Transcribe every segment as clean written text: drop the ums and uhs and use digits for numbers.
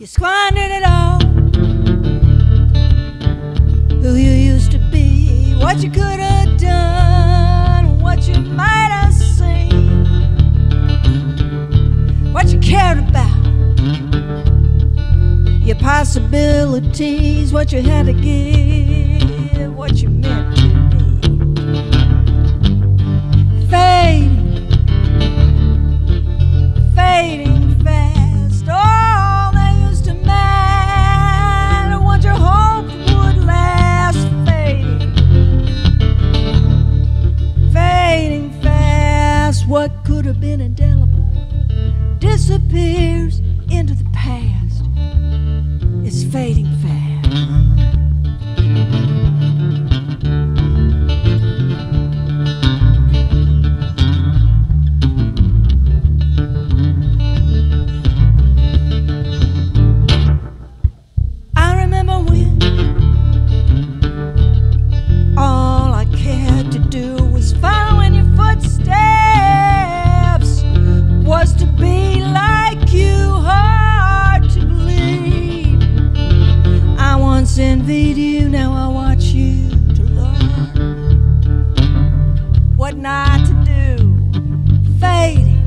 You squandered it all. Who you used to be, what you could have done, what you might have seen, what you cared about, your possibilities, what you had to give, what you meant to be. Fading, fading fast. All that used to matter, what you hoped would last. Fading, fading fast. What could have been indelible disappears into the past. It's fading fast. I remember when all I cared to do was follow in your footsteps, was to be like you, hard to believe. I once envied you, now I watch you to learn what not to do. Fading,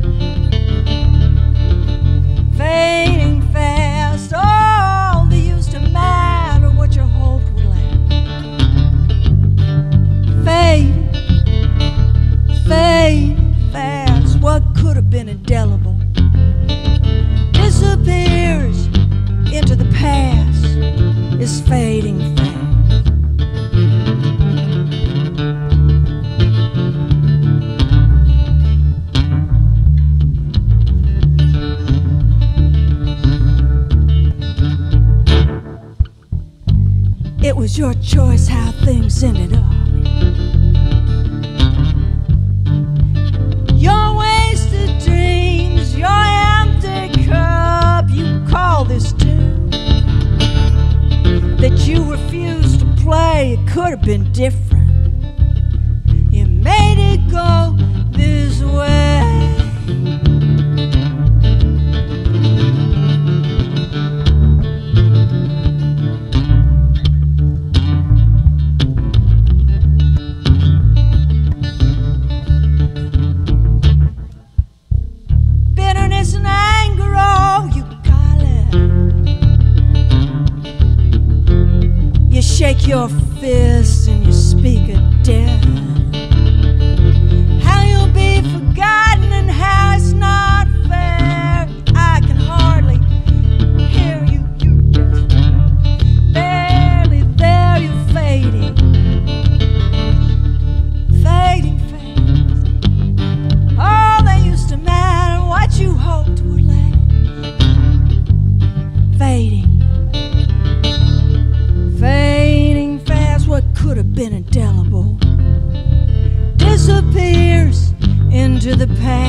fading fast. All that used to matter, what you hoped would last. Fading, fading fast. What could have been indelible disappears into the past. It's fading fast. It was your choice how things ended up. Your wasted dreams, your empty cup. You call this tune that you refused to play. It could have been different. You made it go this way. Bitterness and anger, oh, you got it. You shake your fists and you speak of death. How you'll be forgotten and how it's not fair. I can hardly hear you. You just barely there. You're fading, fading fast. All that used to matter, what you hoped would last. Fading, fading fast. What could have been indelible disappears into the past.